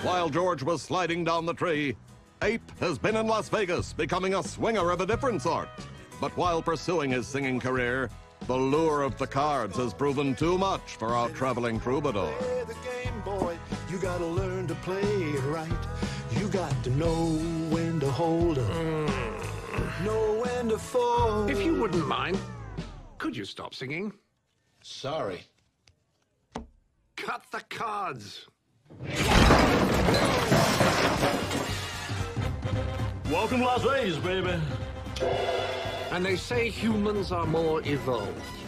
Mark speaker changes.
Speaker 1: While George was sliding down the tree, Ape has been in Las Vegas, becoming a swinger of a different sort. But while pursuing his singing career, the lure of the cards has proven too much for our traveling troubadour.
Speaker 2: Play the game, boy. You gotta learn to play it right. You got to know when to hold 'em, know when to fold.
Speaker 3: If you wouldn't mind, could you stop singing?
Speaker 4: Sorry.
Speaker 3: Cut the cards.
Speaker 5: Welcome to Las Vegas, baby.
Speaker 3: And they say humans are more evolved.